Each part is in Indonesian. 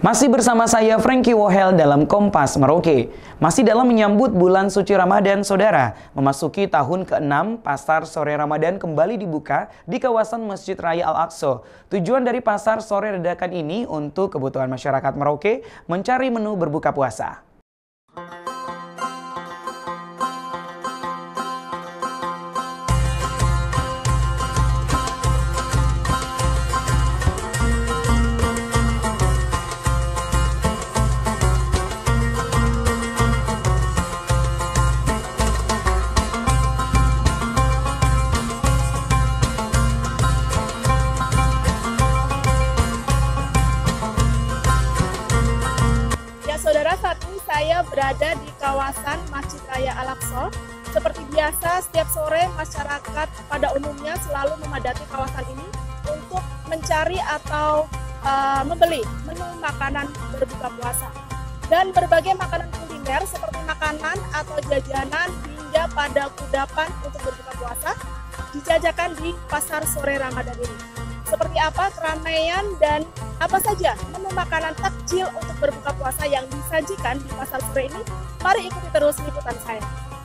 Masih bersama saya Frankie Wohel dalam Kompas Merauke. Masih dalam menyambut bulan suci Ramadan, saudara. Memasuki tahun ke-6, Pasar Sore Ramadan kembali dibuka di kawasan Masjid Raya Al-Aqsa. Tujuan dari Pasar Sore dadakan ini untuk kebutuhan masyarakat Merauke mencari menu berbuka puasa. Saudara, saat ini saya berada di kawasan Masjid Raya Al-Aqsa. Seperti biasa, setiap sore masyarakat pada umumnya selalu memadati kawasan ini untuk mencari atau membeli menu makanan berbuka puasa. Dan berbagai makanan kuliner seperti makanan atau jajanan hingga pada kudapan untuk berbuka puasa dijajakan di Pasar Sore Ramadan ini. Seperti apa keramaian dan apa saja menu makanan takjil untuk berbuka puasa yang disajikan di Pasar Sore ini? Mari ikuti terus liputan saya.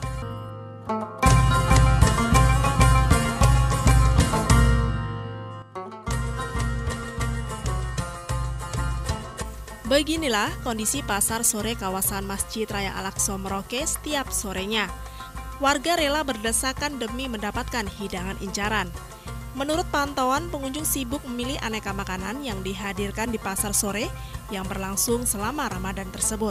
Beginilah kondisi Pasar Sore kawasan Masjid Raya Al-Aqsa Merauke setiap sorenya. Warga rela berdesakan demi mendapatkan hidangan incaran. Menurut pantauan, pengunjung sibuk memilih aneka makanan yang dihadirkan di Pasar Sore yang berlangsung selama Ramadan tersebut.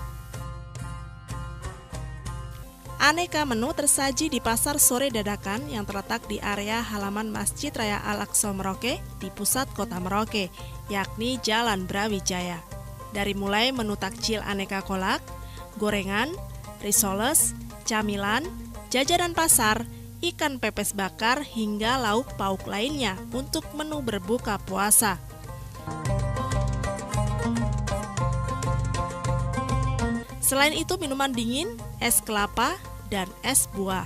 Aneka menu tersaji di Pasar Sore dadakan yang terletak di area halaman Masjid Raya Al-Aqsa Merauke di pusat kota Merauke, yakni Jalan Brawijaya. Dari mulai menu takjil aneka kolak, gorengan, risoles, camilan, jajanan pasar, ikan pepes bakar hingga lauk pauk lainnya untuk menu berbuka puasa. Selain itu minuman dingin, es kelapa, dan es buah.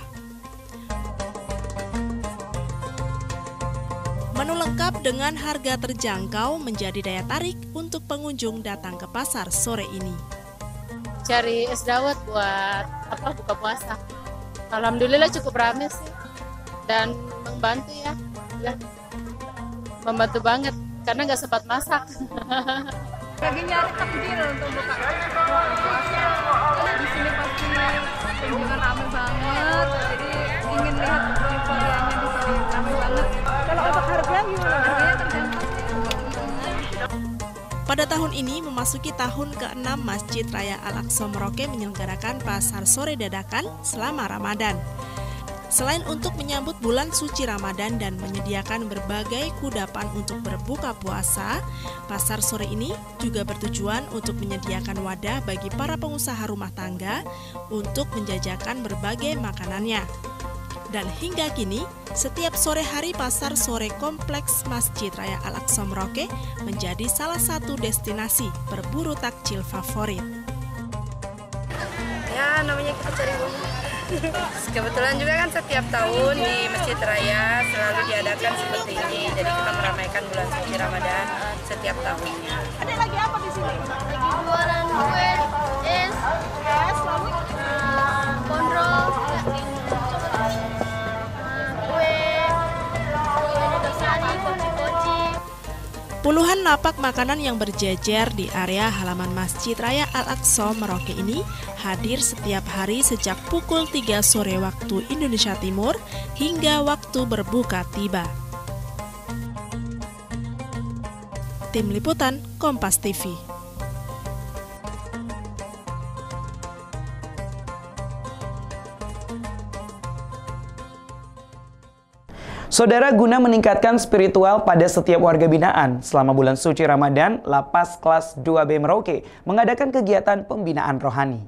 Menu lengkap dengan harga terjangkau menjadi daya tarik untuk pengunjung datang ke Pasar Sore ini. Cari es dawet buat buka puasa. Alhamdulillah cukup ramai sih dan membantu ya, membantu banget karena nggak sempat masak. Lagi nyari takjil untuk buka puasa. Di sini pasti kunjungan ramai banget, jadi ingin lihat variannya di sini ramai banget. Kalau untuk harga gimana? Harganya terjangkau. Pada tahun ini memasuki tahun ke-6 Masjid Raya Al-Aqsa Merauke menyelenggarakan Pasar Sore dadakan selama Ramadan. Selain untuk menyambut bulan suci Ramadan dan menyediakan berbagai kudapan untuk berbuka puasa, Pasar Sore ini juga bertujuan untuk menyediakan wadah bagi para pengusaha rumah tangga untuk menjajakan berbagai makanannya. Dan hingga kini, setiap sore hari Pasar Sore Kompleks Masjid Raya Al-Aqsa Merauke menjadi salah satu destinasi berburu takjil favorit. Ya, namanya kita cari uang. Kebetulan juga kan setiap tahun di Masjid Raya selalu diadakan seperti ini. Jadi kita meramaikan bulan suci Ramadan setiap tahunnya. Ada lagi apa di sini? Lagi jualan kue, es, lalu kondro, Puluhan lapak makanan yang berjejer di area halaman Masjid Raya Al-Aqsa Merauke ini hadir setiap hari sejak pukul 3 sore waktu Indonesia Timur hingga waktu berbuka tiba. Tim Liputan Kompas TV. Saudara, guna meningkatkan spiritual pada setiap warga binaan, selama bulan suci Ramadan, Lapas Kelas 2B Merauke mengadakan kegiatan pembinaan rohani.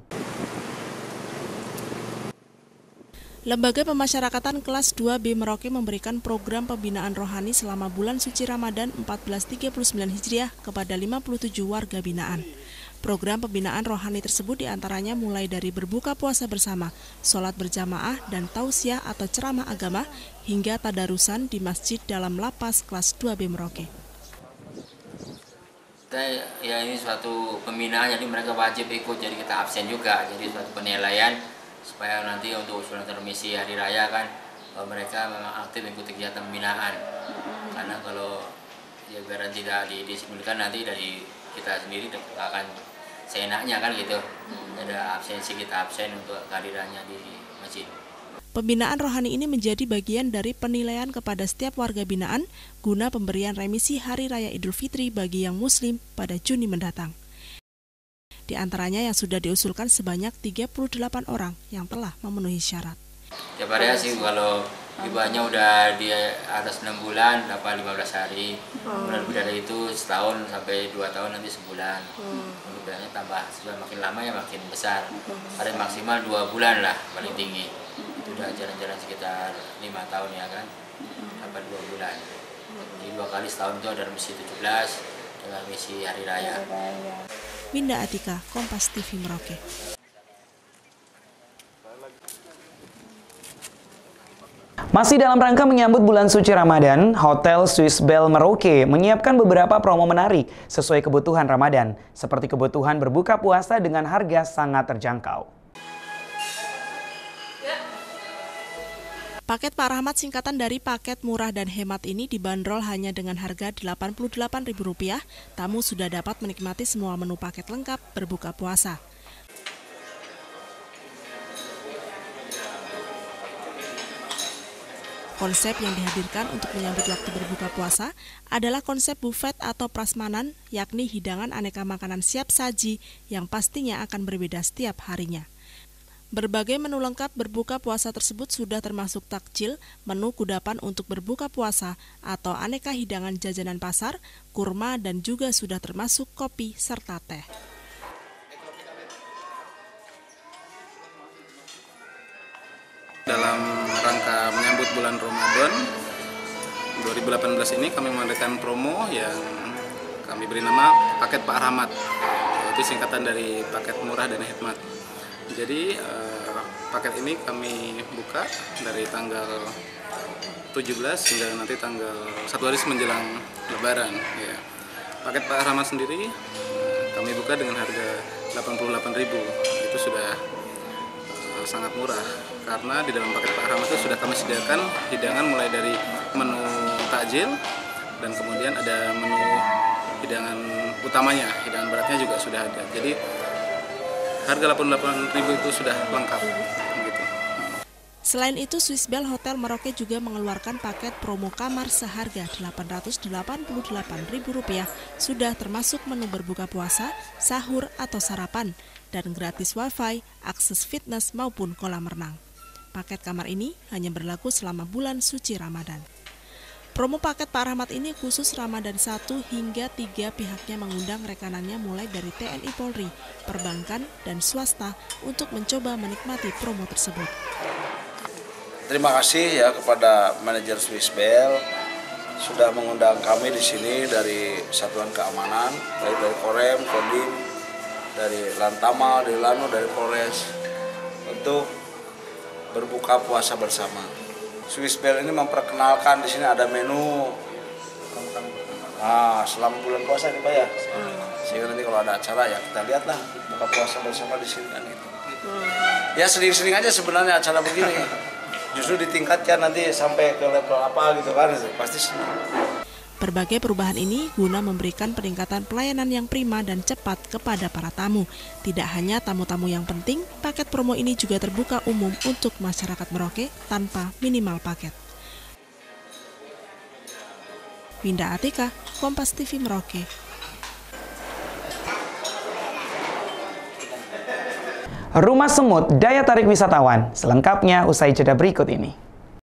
Lembaga Pemasyarakatan Kelas 2B Merauke memberikan program pembinaan rohani selama bulan suci Ramadan 1439 Hijriah kepada 57 warga binaan. Program pembinaan rohani tersebut diantaranya mulai dari berbuka puasa bersama, sholat berjamaah, dan tausiah atau ceramah agama, hingga tadarusan di masjid dalam Lapas Kelas 2B Merauke. Ya ini suatu pembinaan, jadi mereka wajib ikut, jadi kita absen juga, jadi suatu penilaian supaya nanti untuk usulan transmisi hari raya kan mereka memang aktif ikut kegiatan pembinaan. Karena kalau ya biar tidak didisiplinkan nanti dari kita sendiri akan seenaknya kan gitu. Ada absensi, kita absen untuk kehadirannya di masjid. Pembinaan rohani ini menjadi bagian dari penilaian kepada setiap warga binaan guna pemberian remisi Hari Raya Idul Fitri bagi yang Muslim pada Juni mendatang. Di antaranya yang sudah diusulkan sebanyak 38 orang yang telah memenuhi syarat. Tiap hari sih kalau hibahnya udah di atas 6 bulan dapat 15 hari. Kemudian lebih dari itu setahun sampai 2 tahun nanti sebulan. Kemudiannya tambah makin lama ya makin besar. Ada maksimal 2 bulan lah paling tinggi. Itu udah jalan-jalan sekitar 5 tahun ya kan. Dapat 2 bulan. Jadi 2 kali setahun itu ada remisi 17 dengan remisi hari raya. Winda Atika, Kompas TV Merauke. Masih dalam rangka menyambut bulan suci Ramadan, Hotel Swiss Bell Merauke menyiapkan beberapa promo menarik sesuai kebutuhan Ramadan, seperti kebutuhan berbuka puasa dengan harga sangat terjangkau. Paket Pak Rahmat singkatan dari paket murah dan hemat ini dibanderol hanya dengan harga Rp88.000. Tamu sudah dapat menikmati semua menu paket lengkap berbuka puasa. Konsep yang dihadirkan untuk menyambut waktu berbuka puasa adalah konsep buffet atau prasmanan, yakni hidangan aneka makanan siap saji yang pastinya akan berbeda setiap harinya. Berbagai menu lengkap berbuka puasa tersebut sudah termasuk takjil, menu kudapan untuk berbuka puasa, atau aneka hidangan jajanan pasar, kurma, dan juga sudah termasuk kopi serta teh. Dalam rangka menyambut bulan Ramadan 2018 ini kami mengadakan promo yang kami beri nama Paket Pak Rahmat, yaitu singkatan dari paket murah dan hemat. Jadi paket ini kami buka dari tanggal 17 hingga nanti tanggal 1 hari menjelang Lebaran. Ya. Paket Pak Rahmat sendiri kami buka dengan harga Rp88.000. Itu sudah sangat murah karena di dalam paket Pak Rahmat itu sudah kami sediakan hidangan mulai dari menu takjil dan kemudian ada menu hidangan utamanya, hidangan beratnya juga sudah ada. Jadi harga Rp88.000 itu sudah lengkap. Gitu. Selain itu, Swiss Bell Hotel Merauke juga mengeluarkan paket promo kamar seharga Rp888.000 sudah termasuk menu berbuka puasa, sahur atau sarapan, dan gratis wifi, akses fitness maupun kolam renang. Paket kamar ini hanya berlaku selama bulan suci Ramadan. Promo paket Pak Rahmat ini khusus Ramadan 1 hingga 3 pihaknya mengundang rekanannya mulai dari TNI Polri, perbankan, dan swasta untuk mencoba menikmati promo tersebut. Terima kasih ya kepada manajer Swiss Bell sudah mengundang kami di sini dari Satuan Keamanan, baik dari Korem, Kodim, dari Lantamal, dari Lanu, dari Polres untuk berbuka puasa bersama. Swiss Bell ini memperkenalkan di sini ada menu selama bulan puasa nih Pak ya. Sehingga nanti kalau ada acara ya kita lihatlah buka puasa bersama di sini kan gitu. Ya sering-sering aja sebenarnya acara begini. Justru ditingkatkan nanti sampai ke level apa gitu kan, pasti senang. Berbagai perubahan ini guna memberikan peningkatan pelayanan yang prima dan cepat kepada para tamu. Tidak hanya tamu-tamu yang penting, paket promo ini juga terbuka umum untuk masyarakat Merauke tanpa minimal paket. Winda Atika, Kompas TV Merauke. Rumah Semut, daya tarik wisatawan. Selengkapnya usai jeda berikut ini.